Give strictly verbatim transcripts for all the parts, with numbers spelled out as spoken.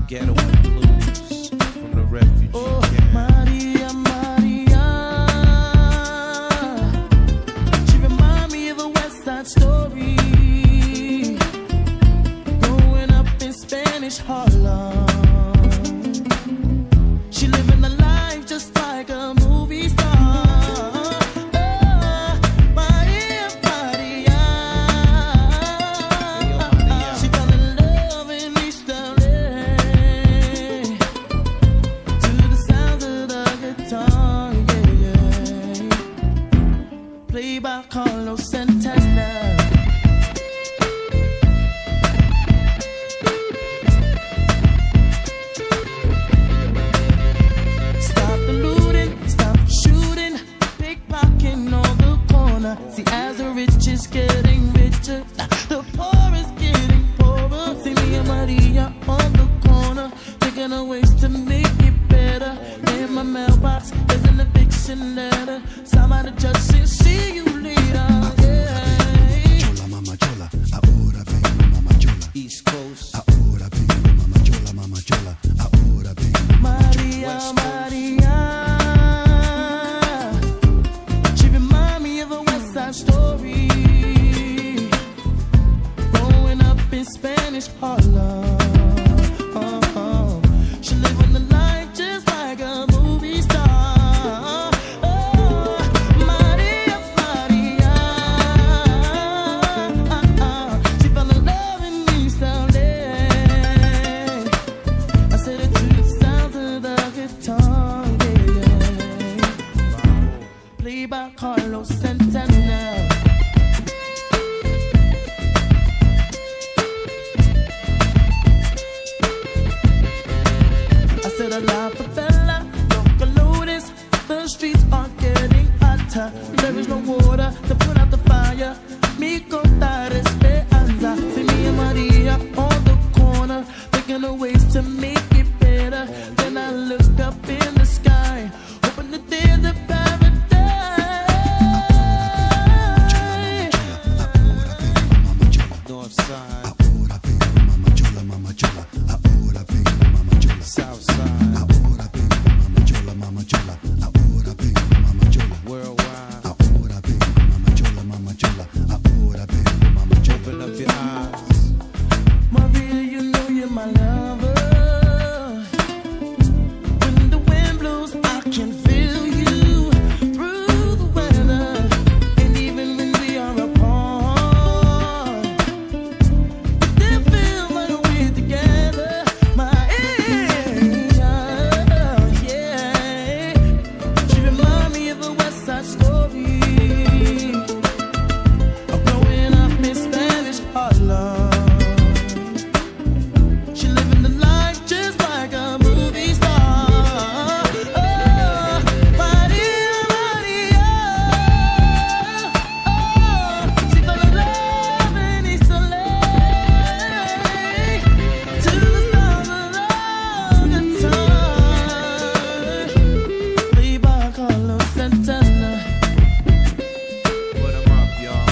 Ghetto and Blues from the refugee Oh, camp. Maria, Maria. She remind me of a West Side Story. Growing up in Spanish Harlem. She living a life just like a movie star. Oh, Maria, Maria. She fell in love in East L A to the sounds of the guitar, yeah, yeah. Played by Carlos Santana. See, as the rich is getting richer, the poor is getting poorer. See me and Maria on the corner, thinking of ways to make it better. In my mailbox, there's an eviction letter. Somebody just said, see you later. Yeah. Chola, mama chola, ahora vengo, mama chola. East Coast. Ahora vengo, mama chola, mama chola. Ahora vengo, mama chola. Maria, Maria. She remind me of a West Side Story. Growing up in Spanish Harlem. Oh, oh. She living the life just like a movie star. Oh, Maria, Maria. She fell in love in East L A. I said it to the sounds of the guitar, yeah. Played by Carlos Santana. I said a la favela, local notice. The streets are getting hotter. There is no water to put out the fire. Mi contar esperanza. See me and Maria on the corner, thinking of ways to make it better. Then I looked up in the sky, hoping that there's a paradise. North side. Ahora vengo, mama chola, mama chola. Ahora vengo, mama chola. South side. Ahora vengo, mama chola, mama chola. Ahora vengo, mama chola. Worldwide. Ahora vengo, mama chola, mama chola. Ahora vengo, mama chola. Open up your eyes. Maria, you know you're my lover. When the wind blows, I can feel you through the weather. And even when we are apart, it still feels like we're together. Maria, yeah. She remind me of a West Side Story. Of growing up in Spanish Harlem. She living the life just like a movie star. Oh, Maria, Maria. Oh, she fell in love in East L A to the sound of the guitar. Played by Carlos Santana. Put 'em up, y'all.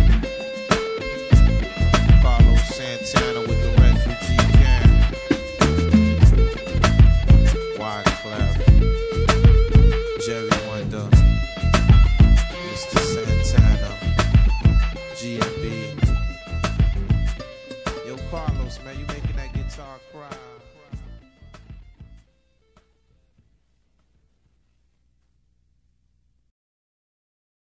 Carlos Santana with the refugee camp. Wyclef, Jerry Wonder, Mister Santana, G M B. Yo, Carlos, man, you making that guitar cry.